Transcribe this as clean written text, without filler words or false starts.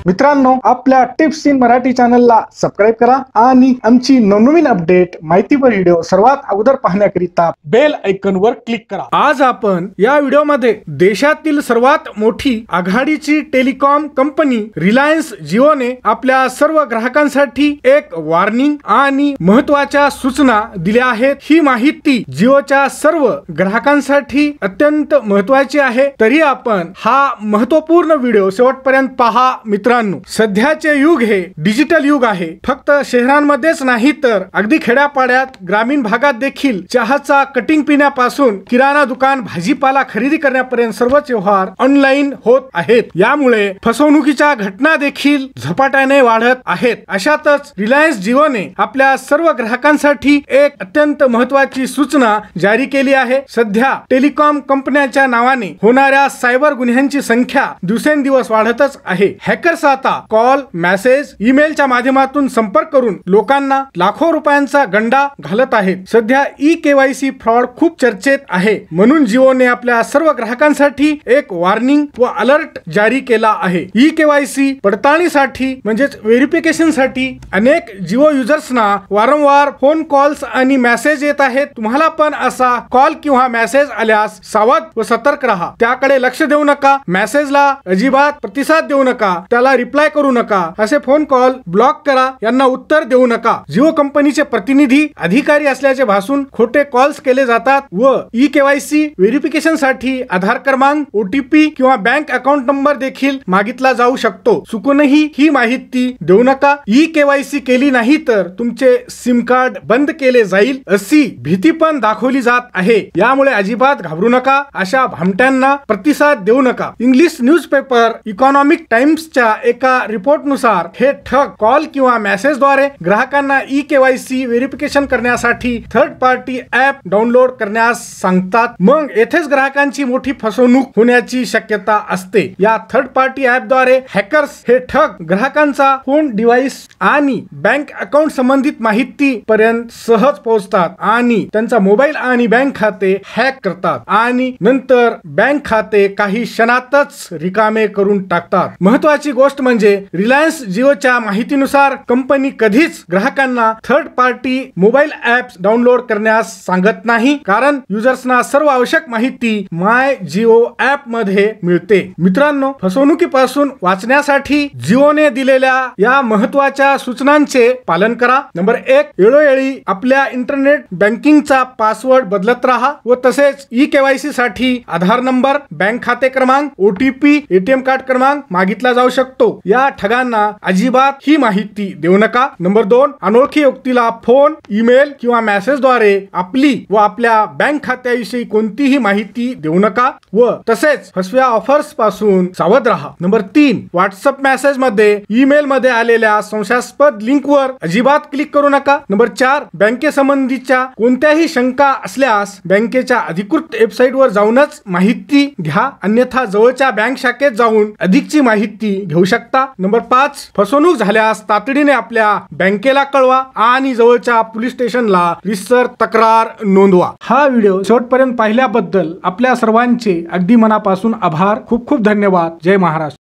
मित्रांनो, आपल्या tips in Marathi चॅनलला सबस्क्राइब करा आणि आमची नवनवीन अपडेट माहितीपर व्हिडिओ सर्वात अगोदर पाहण्याकरिता बेल आयकॉनवर क्लिक करा। आज आपण या व्हिडिओमध्ये देशातील सर्वात मोठी आघाडीची टेलिकॉम कंपनी रिलायन्स जिओने आपल्या सर्व ग्राहकांसाठी एक वॉर्निंग आणि महत्त्वाच्या सूचना दिल्या आहेत। ही माहिती जिओच्या सर्व ग्राहकांसाठी अत्यंत महत्त्वाची आहे, तरी आपण हा महत्त्वपूर्ण व्हिडिओ शेवटपर्यंत पहा। मित्रांनो, सध्याचे युग हे डिजिटल युग आहे। फक्त शहरांमध्येच नाही तर अगदी खेड्यापाड्यात, ग्रामीण भागात देखील चहाचा कटिंग पिण्यापासून किराणा दुकान, भाजीपाला खरेदी करण्यापर्यंत सर्वच व्यवहार ऑनलाईन होत आहेत। यामुळे फसवणुकीच्या घटना देखील झपाट्याने वाढत आहेत। अशातच रिलायन्स जिओने आपल्या सर्व ग्राहकांसाठी एक अत्यंत महत्त्वाची सूचना जारी केली आहे। सध्या टेलिकॉम कंपन्यांच्या नावाने होणाऱ्या सायबर गुन्ह्यांची संख्या दिवसेंदिवस वाढतच आहे। हॅकर्स आता कॉल, मेसेज, ईमेलच्या माध्यमातून संपर्क करून लोकांना लाखो रुपयांचा गंडा घालत आहेत। सध्या ई-केवायसी फ्रॉड खूप चर्चेत आहे, म्हणून जिओने आपल्या सर्व ग्राहकांसाठी एक वॉर्निंग व अलर्ट जारी केला आहे। ई-केवायसी पडताळणीसाठी म्हणजेच व्हेरिफिकेशन साठी अनेक जिओ युजर्सना वारंवार फोन कॉल्स आणि मेसेज येत आहेत। तुम्हाला पण असा कॉल किंवा मेसेज आल्यास सावध व सतर्क राहा। त्याकडे लक्ष देऊ नका, मेसेजला अजिबात प्रतिसाद देऊ नका, त्याला रिप्लाय करू नका, असे फोन कॉल ब्लॉक करा, यांना उत्तर देऊ नका। जिओ कंपनीचे प्रतिनिधी, अधिकारी असल्याचे भासून खोटे कॉल्स केले जातात व ई-केवायसी व्हेरिफिकेशन साठी आधार क्रमांक, ओटीपी किंवा बँक अकाउंट नंबर देखील मागितला जाऊ शकतो। चुकूनही ही माहिती देऊ नका। ई-केवायसी केली नाही तर तुमचे सिम कार्ड बंद केले जाईल अशी भीती पण दाखवली जात आहे। यामुळे अजिबात घाबरू नका, अशा भामट्यांना प्रतिसाद देऊ नका। इंग्लिश न्यूजपेपर इकॉनॉमिक टाइम्सच्या एका रिपोर्टनुसार हे ठग कॉल किंवा मेसेजद्वारे ग्राहकांना ई-केवायसी व्हेरिफिकेशन करण्यासाठी थर्ड पार्टी ऍप डाउनलोड करण्यास सांगतात। मग येथेच ग्राहकांची मोठी फसवणूक होण्याची शक्यता असते। या थर्ड पार्टी ऍप द्वारे हॅकर्स हे ठग ग्राहकांचा फोन, डिव्हाइस आणि बँक अकाउंट संबंधित माहिती पर्यंत सहज पोहोचतात आणि त्यांचा मोबाईल आणि बँक खाते हॅक करतात आणि नंतर बँक खाते काही क्षणातच रिकामे करून टाकतात। महत्त्वाची गोष्ट म्हणजे रिलायन्स जिओच्या माहितीनुसार कंपनी कधीच ग्राहकांना third party mobile apps download करण्यास सांगत नाही, कारण युजर्सना सर्व आवश्यक माहिती माय जिओ ऍप मध्ये मिळते। मित्रांनो, फसवणुकीपासून वाचण्यासाठी जिओने दिलेल्या या महत्त्वाच्या सूचनांचे पालन करा। नंबर 1, वेळोवेळी आपल्या इंटरनेट बँकिंगचा पासवर्ड बदलत राहा व तसेच ई-केवायसी साठी आधार नंबर, बँक खाते क्रमांक, ओटीपी, एटीएम कार्ड क्रमांक मागितला जाऊ शकतो। या ठगांना अजिबात ही माहिती देऊ नका। नंबर 2, अनोळखी व्यक्तीला फोन, ईमेल किंवा मेसेजद्वारे आपली व आपल्या बँक खात्याविषयी कोणतीही माहिती देऊ नका व तसेच फसव्या ऑफर्स पासून सावध राहा। नंबर 3, व्हॉट्सअप मेसेज मध्ये, ईमेल मध्ये आलेल्या संशयास्पद लिंकवर अजिबात क्लिक करू नका। नंबर 4, बँकेसंबंधीच्या कोणत्याही शंका असल्यास बँकेच्या अधिकृत वेबसाईटवर जाऊनच माहिती घ्या, अन्यथा जवळच्या बँक शाखेत जाऊन अधिकची माहिती घेऊ शकता। नंबर 5, फसवणूक झाल्यास तातडीने आपल्या बँकेला कळवा आणि जवळच्या पोलीस स्टेशनला रीतसर तक्रार नोंदवा। हा व्हिडिओ शेवटपर्यंत पाहिल्याबद्दल आपल्या सर्वांचे अगदी मनापासून आभार। खूप खूप धन्यवाद। जय महाराष्ट्र।